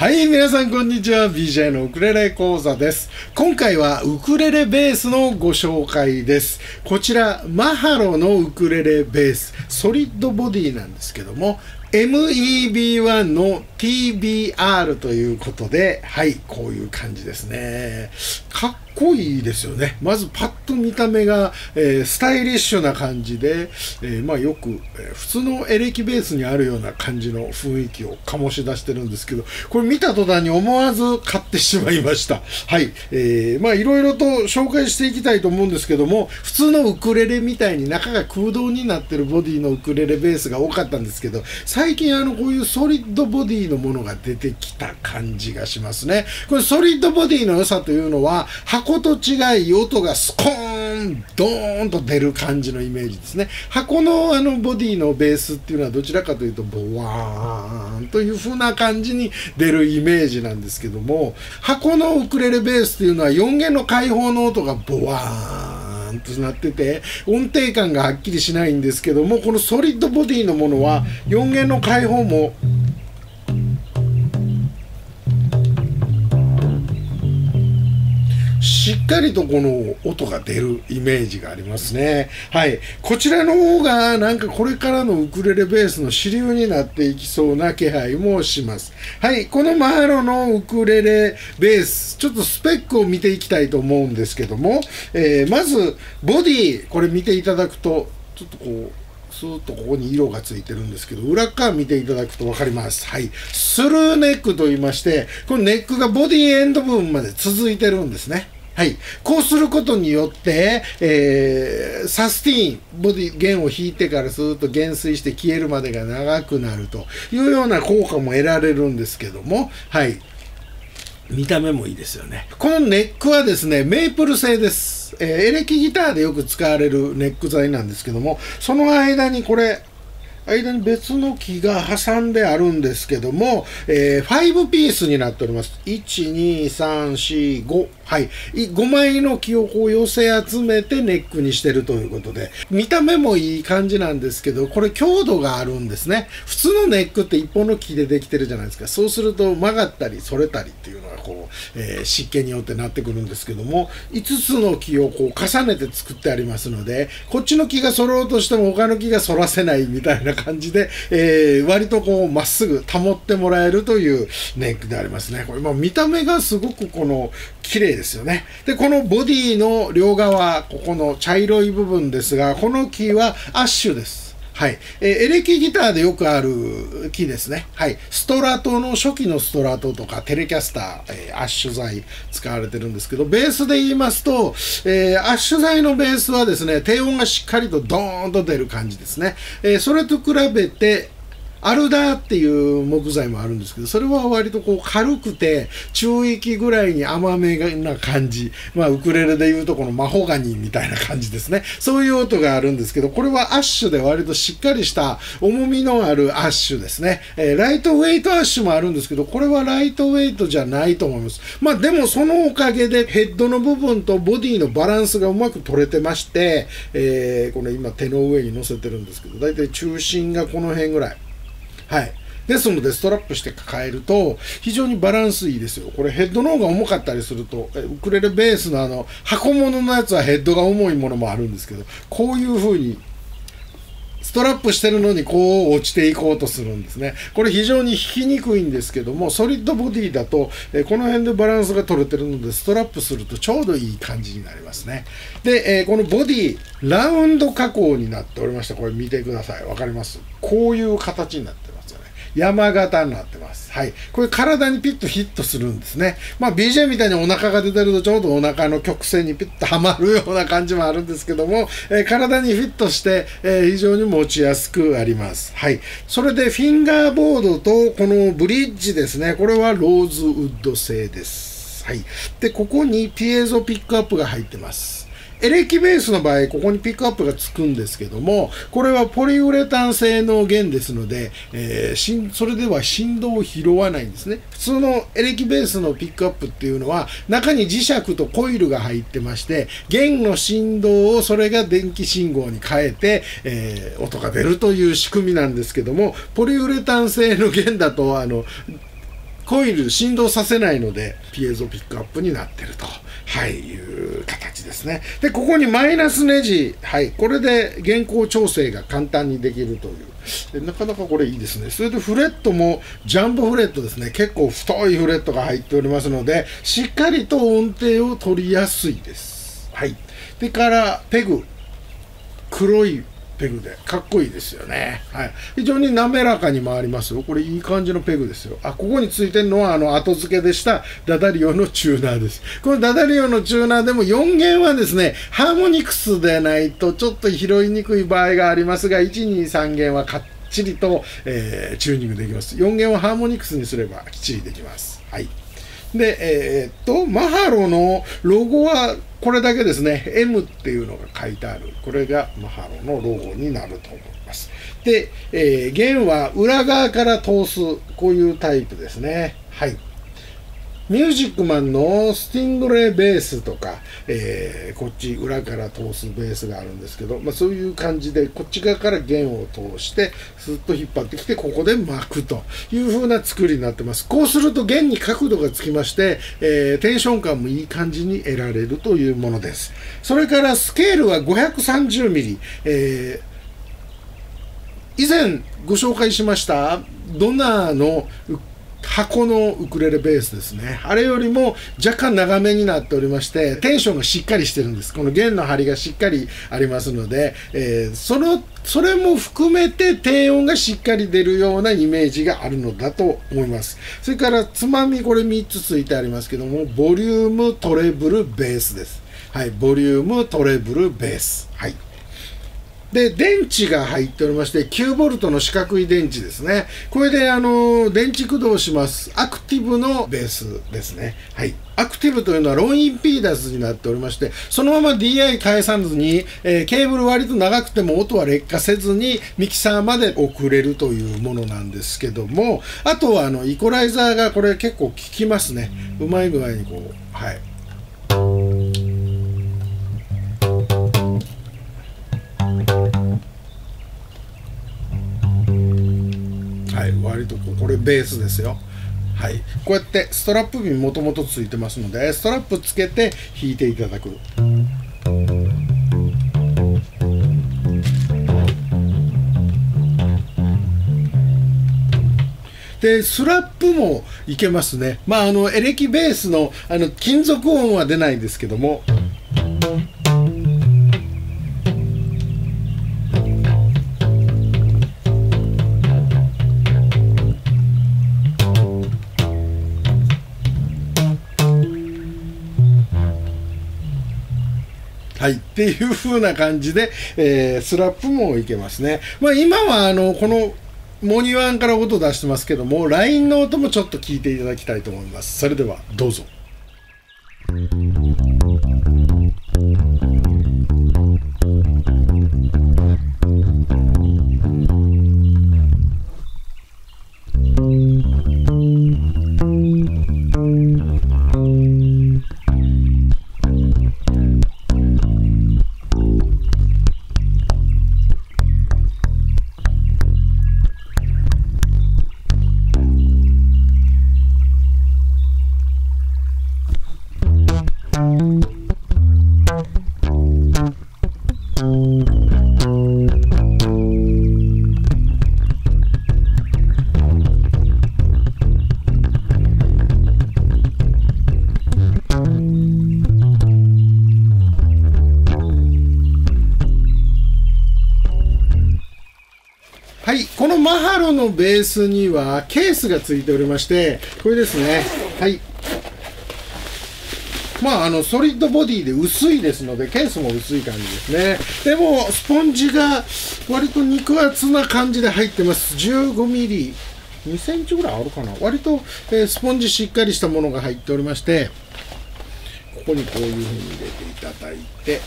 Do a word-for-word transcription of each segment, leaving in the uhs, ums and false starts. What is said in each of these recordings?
はい、皆さんこんにちは。ビージェー のウクレレ講座です。今回はウクレレベースのご紹介です。こちら、マハロのウクレレベース、ソリッドボディなんですけども、エムイービーワン の ティービーアール ということで、はい、こういう感じですね。かっこいいですよね。まずパッと見た目が、えー、スタイリッシュな感じで、えー、まあよく、えー、普通のエレキベースにあるような感じの雰囲気を醸し出してるんですけど、これ見た途端に思わず買ってしまいました。はい。えー、まあいろいろと紹介していきたいと思うんですけども、普通のウクレレみたいに中が空洞になってるボディのウクレレベースが多かったんですけど、最近あのこういうソリッドボディのものが出てきた感じがしますね。これソリッドボディの良さというのは、箱と違い音がスコーン、ドーンと出る感じのイメージですね。箱のあのボディのベースっていうのはどちらかというとボワーンという風な感じに出るイメージなんですけども、箱のウクレレベースっていうのはよん弦の開放の音がボワーンとなってて音程感がはっきりしないんですけども、このソリッドボディのものはよん弦の開放もしっかりとこの音が出るイメージがありますね。はい。こちらの方がなんかこれからのウクレレベースの主流になっていきそうな気配もします。はい。このマハロのウクレレベース、ちょっとスペックを見ていきたいと思うんですけども、えー、まずボディ、これ見ていただくと、ちょっとこう、スーッとここに色がついてるんですけど、裏側見ていただくと分かります。はい。スルーネックと言いまして、このネックがボディエンド部分まで続いてるんですね。はい。こうすることによって、えー、サスティーン、ボディ、弦を弾いてからスーッと減衰して消えるまでが長くなるというような効果も得られるんですけども、はい。見た目もいいですよね。このネックはですね、メープル製です。えー、エレキギターでよく使われるネック材なんですけども、その間にこれ、間に別の木が挟んであるんですけども、えー、ごピースになっております。いち、に、さん、よん、ご。はい。ごまいの木をこう寄せ集めてネックにしてるということで、見た目もいい感じなんですけど、これ強度があるんですね。普通のネックって一本の木でできてるじゃないですか。そうすると曲がったり反れたりっていうのがこう、えー、湿気によってなってくるんですけども、いつつの木をこう重ねて作ってありますので、こっちの木が反ろうとしても他の木が反らせないみたいな感じで、えー、割とこうまっすぐ保ってもらえるというネックでありますね。これ、まあ、見た目がすごくこの綺麗ですよね。で、このボディの両側、ここの茶色い部分ですが、この木はアッシュです。はい。えー、エレキギターでよくある木ですね。はい。ストラトの初期のストラトとかテレキャスター、えー、アッシュ材使われてるんですけど、ベースで言いますと、えー、アッシュ材のベースはですね、低音がしっかりとドーンと出る感じですね。えー、それと比べて、アルダーっていう木材もあるんですけど、それは割とこう軽くて中域ぐらいに甘めな感じ。まあウクレレでいうとこのマホガニーみたいな感じですね。そういう音があるんですけど、これはアッシュで割としっかりした重みのあるアッシュですね。えー、ライトウェイトアッシュもあるんですけど、これはライトウェイトじゃないと思います。まあでもそのおかげでヘッドの部分とボディのバランスがうまく取れてまして、えー、これ今手の上に乗せてるんですけど、だいたい中心がこの辺ぐらい。はい。ですので、ストラップして抱えると、非常にバランスいいですよ。これヘッドの方が重かったりすると、ウクレレベースのあの、箱物のやつはヘッドが重いものもあるんですけど、こういう風に、ストラップしてるのにこう落ちていこうとするんですね。これ非常に弾きにくいんですけども、ソリッドボディだと、えこの辺でバランスが取れてるので、ストラップするとちょうどいい感じになりますね。で、えこのボディ、ラウンド加工になっておりまして、これ見てください。わかります？こういう形になってますよね。山形になってます。はい。これ体にピッとヒットするんですね。まあ ビージェー みたいにお腹が出てるとちょうどお腹の曲線にピッとはまるような感じもあるんですけども、えー、体にフィットして、えー、非常に持ちやすくあります。はい。それでフィンガーボードとこのブリッジですね。これはローズウッド製です。はい。で、ここにピエゾピックアップが入ってます。エレキベースの場合、ここにピックアップがつくんですけども、これはポリウレタン製の弦ですので、えー、しんそれでは振動を拾わないんですね。普通のエレキベースのピックアップっていうのは、中に磁石とコイルが入ってまして、弦の振動をそれが電気信号に変えて、えー、音が出るという仕組みなんですけども、ポリウレタン製の弦だと、あの、 コイル振動させないのでピエゾピックアップになってると、はい、いう形ですね。でここにマイナスネジ、はい、これで弦高調整が簡単にできるという、でなかなかこれいいですね。それでフレットもジャンボフレットですね。結構太いフレットが入っておりますので、しっかりと音程を取りやすいです。はい、でからペグ、黒いペグでかっこいいですよね。はい、非常に滑らかに回りますよ。これいい感じのペグですよ。あ、ここについてるのはあの後付けでしたダダリオのチューナーです。このダダリオのチューナーでもよん弦はですね、ハーモニクスでないとちょっと拾いにくい場合がありますが、いち、に、さん弦はかっちりと、えー、チューニングできます。よん弦はハーモニクスにすればきっちりできます。はい。で、えー、っと、マハロのロゴはこれだけですね。エム っていうのが書いてある。これがマハロのロゴになると思います。で、えー、弦は裏側から通す、こういうタイプですね。はい。ミュージックマンのスティングレーベースとか、えー、こっち裏から通すベースがあるんですけど、まあ、そういう感じでこっち側から弦を通してスッと引っ張ってきてここで巻くという風な作りになってます。こうすると弦に角度がつきまして、えー、テンション感もいい感じに得られるというものです。それからスケールは ごひゃくさんじゅうミリ、えー、以前ご紹介しましたドナーの箱のウクレレベースですね。あれよりも若干長めになっておりまして、テンションがしっかりしてるんです。この弦の張りがしっかりありますので、えー、その、それも含めて低音がしっかり出るようなイメージがあるのだと思います。それからつまみこれみっつついてありますけども、ボリュームトレブルベースです。はい、ボリュームトレブルベース。はい。で、電池が入っておりまして、きゅうボルトの四角い電池ですね。これで、あの、電池駆動します。アクティブのベースですね。はい。アクティブというのはローインピーダンスになっておりまして、そのまま ディーアイ 返さずに、えー、ケーブル割と長くても音は劣化せずにミキサーまで送れるというものなんですけども、あとは、あの、イコライザーがこれ結構効きますね。うまい具合にこう、はい。はい、割とこれベースですよ。はい、こうやってストラップピンもともとついてますので、ストラップつけて弾いていただく。でスラップもいけますね。まああのエレキベースのあの金属音は出ないんですけども。はい、っていう風な感じで、えー、スラップもいけますね。まあ、今はあのこのモニワンから音出してますけども、ラインの音もちょっと聞いていただきたいと思います。それではどうぞ。はい、このマハロのベースにはケースがついておりまして、これですね。はい。まあ、あの、ソリッドボディで薄いですので、ケースも薄い感じですね。でも、スポンジが割と肉厚な感じで入ってます。じゅうごミリ、にセンチぐらいあるかな。割と、えー、スポンジしっかりしたものが入っておりまして、ここにこういうふうに入れていただいて、はい。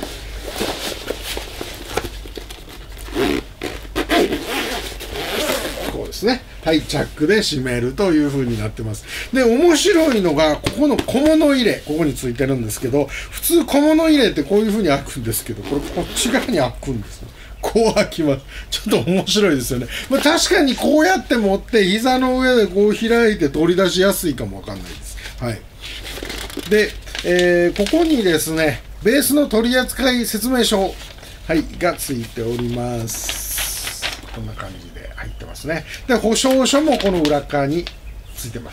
こうですね。はい、チャックで閉めるという風になってます。で、面白いのが、ここの小物入れ、ここについてるんですけど、普通小物入れってこういう風に開くんですけど、これこっち側に開くんですよ。 こう開きます。ちょっと面白いですよね。まあ、確かにこうやって持って膝の上でこう開いて取り出しやすいかもわかんないです。はい。で、えー、ここにですね、ベースの取扱説明書、はい、がついております。こんな感じで入ってますね。で、保証書もこの裏側についてます。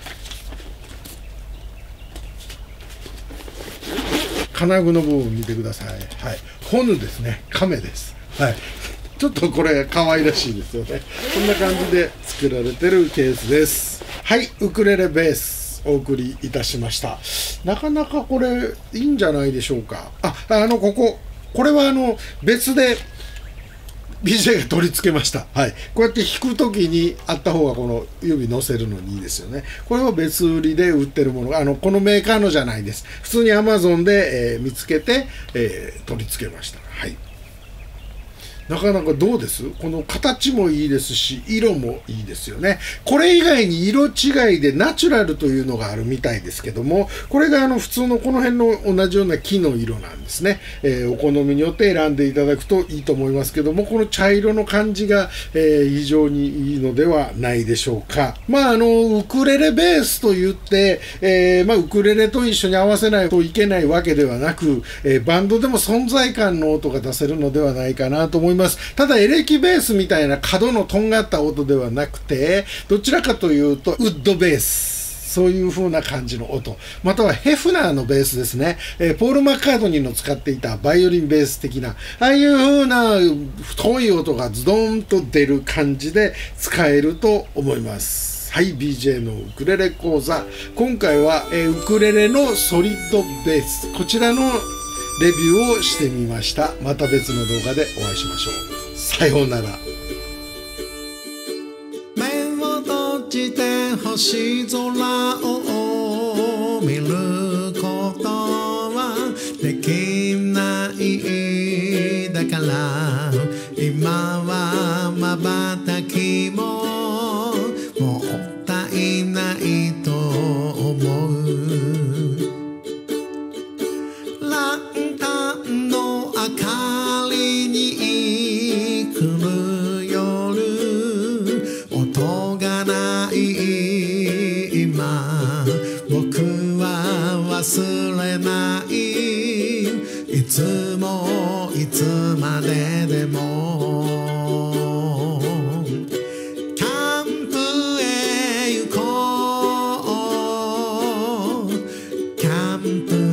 金具の部分見てください。はい。ホヌですね。亀です。はい。ちょっとこれ可愛らしいですよね。こんな感じで作られてるケースです。はい。ウクレレベースお送りいたしました。なかなかこれいいんじゃないでしょうか。あ、あの、ここ。これはあの、別で ビージェー が取り付けました。はい。こうやって弾くときにあった方がこの指乗せるのにいいですよね。これは別売りで売ってるものが、あの、このメーカーのじゃないです。普通に Amazon で、えー、見つけて、えー、取り付けました。はい。なかなかどうです？この形もいいですし、色もいいですよね。これ以外に色違いでナチュラルというのがあるみたいですけども、これがあの普通のこの辺の同じような木の色なんですね。えー、お好みによって選んでいただくといいと思いますけども、この茶色の感じが、えー、非常にいいのではないでしょうか。まああの、ウクレレベースと言って、えー、まあウクレレと一緒に合わせないといけないわけではなく、えー、バンドでも存在感の音が出せるのではないかなと思います。ただエレキベースみたいな角のとんがった音ではなくて、どちらかというとウッドベース、そういう風な感じの音、またはヘフナーのベースですね、えー、ポール・マッカートニーの使っていたバイオリンベース的な、ああいう風な太い音がズドンと出る感じで使えると思います。はい、ビージェー のウクレレ講座、今回は、えー、ウクレレのソリッドベース、こちらのレビューをしてみました。また別の動画でお会いしましょう。さようなら。 目を閉じて星空を見ることはできないだから今は瞬きももったいないと思う。ランタンの明かりに来る夜、音がない今、僕は忘れない、いつもいつまででもキャンプへ行こう、キャンプ